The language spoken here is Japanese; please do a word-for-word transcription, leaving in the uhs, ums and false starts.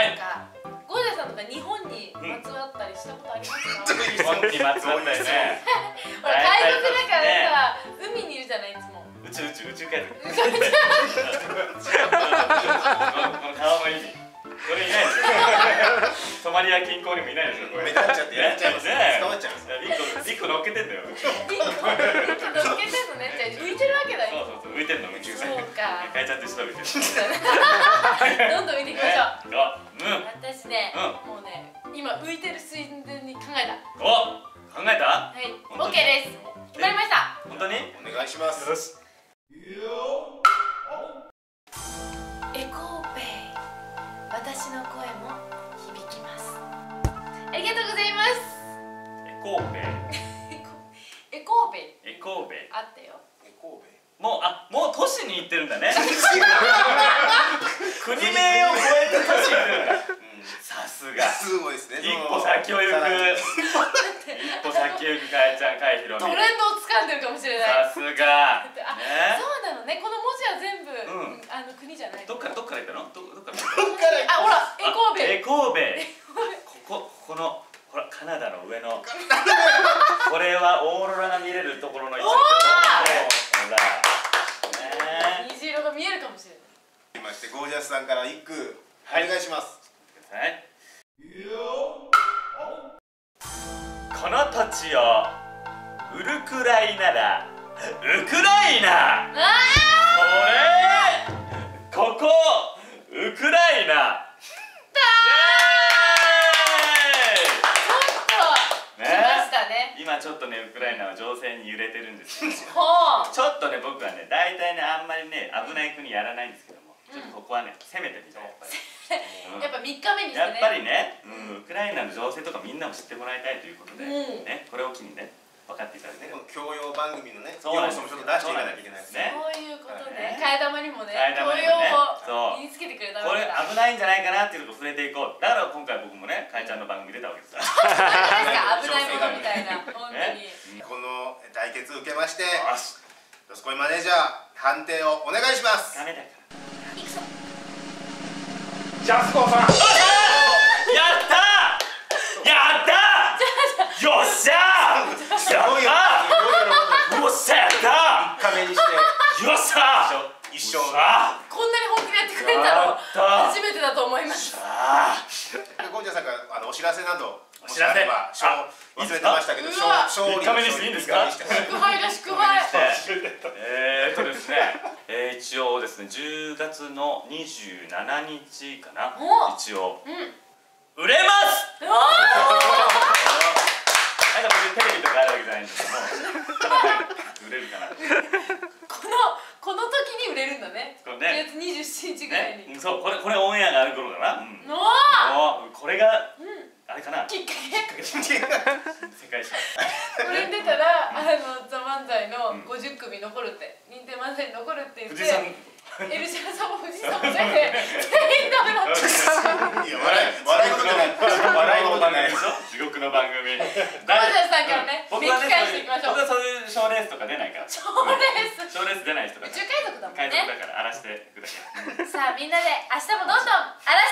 なんかゴージャさんとか日本にまつわったりしたことありますか？ 日本にまつわったりね。 ほら海賊だからさ、海にいるじゃないいつも。 宇宙宇宙宇宙海賊。この顔の意味。これいないですよ。ソマリア近郊にもいないですよ。これ。 目立っちゃってやっちゃいますね。捕まっちゃいます。 一個一個乗っけてんだよ。 一個乗っけてんのね。じゃあ浮いてるわけだよ。 そうそうそう浮いてんの宇宙船。 そうか。 かいちゃんと一緒に浮いてる。 どんどん浮いていきましょう。 あ、うん。 私ね、もうね、今浮いてる寸前に考えた。 お、考えた？ はい、オッケーです。決まりました。 本当に？ お願いします。 よし。 エコーベイ、私の声も響きます。ありがとうございます。 エコーベイ。 エコーベイ。 エコーベイ。 あったよ。 エコーベイ。 もうあもう都市に行ってるんだね。国名を超えて都市に行ってるんだ。さすが。 すごいですね。 一歩先を行く。一歩先を行くかえちゃん、かいひろみ。 トレンドを掴んでるかもしれない。 さすが。 ね。そうなのね。この文字は全部あの国じゃない。 どっからどっから行ったの？どどっから？ あ、ほら、エコーベイ。 エコーベイ。ここここのほらカナダの上の。これはオーロラが見れるところの位置。 虹色が見えるかもしれない。 ましてゴージャスさんから一句お願いします。 はい。この土地を売るくらいならウクライナ。これここウクライナ。今ちょっとねウクライナは情勢に揺れてるんですけども、ちょっとね僕はね大体ねあんまりね危ない国やらないんですけども、ちょっとここはね攻めてみたい。 やっぱみっかめにしてね。 やっぱりね、ウクライナの情勢とかみんなも知ってもらいたいということでね、これを機にね分かっていただいて、 教養番組のね要素もちょっと出していかなきゃいけないですね。 そういうことね。替え玉にもね教養を身につけてくれた。 これ危ないんじゃないかなっていうのを触れていこう。だから今回僕もねかえちゃんの番組出たわけですから。 危ないものみたいな本当に。 この対決を受けましてよしこいマネージャー判定をお願いします。 ダメだから。 ジャスコさん。 やったやったよっしゃすごいよ。 よっしゃやったみっかめにしてよっしゃ一生こんなに本気でやってくれたの初めてだと思いました。 ゴージャスさんからあのお知らせなどお知らせ忘れてましたけど勝利みっかめにしていいんですか？ 祝杯だ祝杯。 えーっとですね、えー、一応ですねじゅうがつのにじゅうしちにちかな、一応売れます。なんか別にテレビとかあるわけじゃないんですけども、売れるかな。 このこの時に売れるんだね。じゅうがつにじゅうしちにちぐらいに。 そうこれこれオンエアがある頃かな。 おお。 これがあれかな。 きっかけ。 世界史。 これに出たらあのザ漫才のごじゅっくみ残るって認定漫才に残るって言って。エルシャラさんも富士山も全員ダメだった。 いや笑い笑い事じゃない。笑い事じゃない。 地獄の番組。 ゴージャスさんからね、 僕はね、 返していきましょう。 僕はそういう賞レースとか出ないから。 賞レース。 賞レース出ない人だから。 宇宙海賊だもんね。 海賊だから荒らしていくだけ。 さあみんなで明日もどんどん荒ら